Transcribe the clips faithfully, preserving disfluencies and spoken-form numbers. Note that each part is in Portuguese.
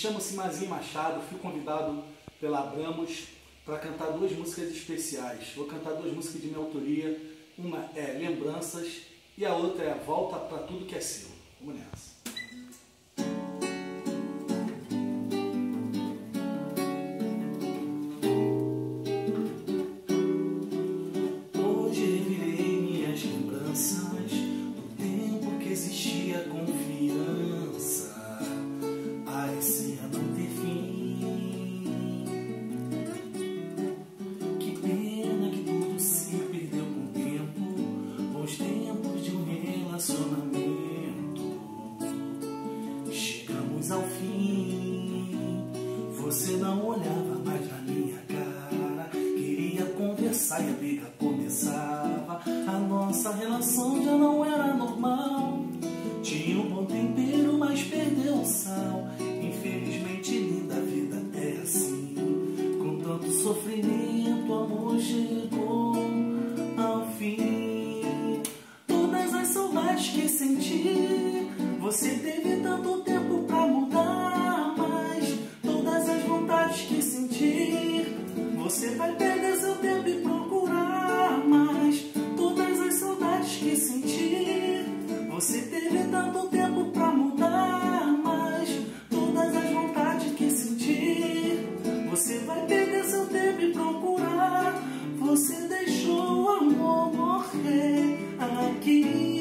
chamo-se Mazinho Machado, fui convidado pela Abramos para cantar duas músicas especiais. Vou cantar duas músicas de minha autoria, uma é Lembranças e a outra é Volta para Tudo Que É Seu. Vamos nessa. Ao fim, você não olhava mais na minha cara, queria conversar e a briga começava. A nossa relação já não era normal, tinha um bom tempero, mas perdeu o sal. Infelizmente, linda, a vida é assim, com tanto sofrimento, o amor chegou ao fim. Todas as saudades que senti, você teve tanto tempo pra mudar, mas todas as vontades que sentir, você vai perder seu tempo e procurar mais. Todas as saudades que sentir, você teve tanto tempo pra mudar, mas todas as vontades que sentir, você vai perder seu tempo e procurar. Você deixou o amor morrer aqui.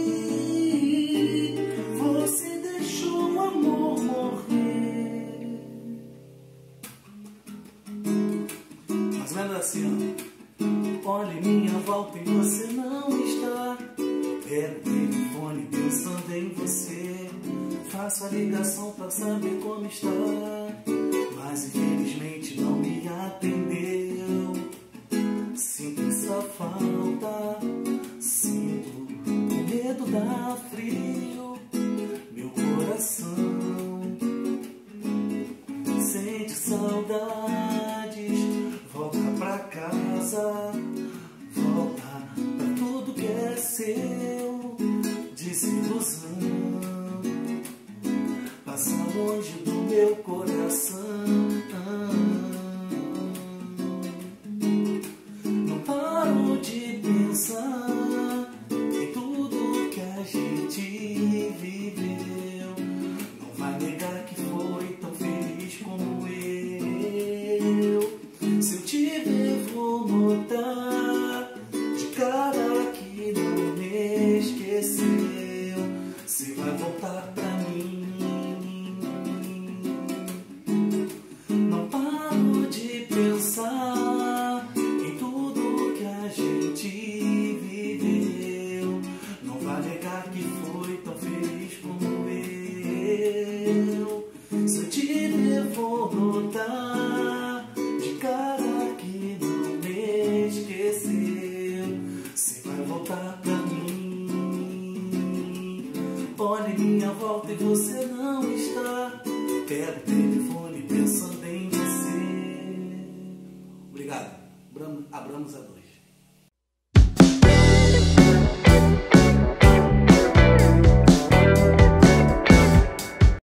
Assim, olhe minha volta e você não está. Pego o telefone pensando em você, faço a ligação pra saber como está, mas infelizmente não me atendeu. Sinto sua falta, sinto o medo da frio, meu coração sente saudades. Volta pra casa, volta pra tudo que é seu. Desilusão passa longe do meu coração. Não paro de pensar em tudo que a gente viveu. Não vai negar que foi tão feliz como eu. Se eu te ver, vou notar de cara que não me esqueceu. Você vai voltar pra mim. Não paro de pensar em tudo que a gente viveu. Não vai negar que foi tão feliz como eu. Se eu te ver, vou notar de cara que não me esqueceu. Você vai voltar pra mim. Olhe minha volta e você não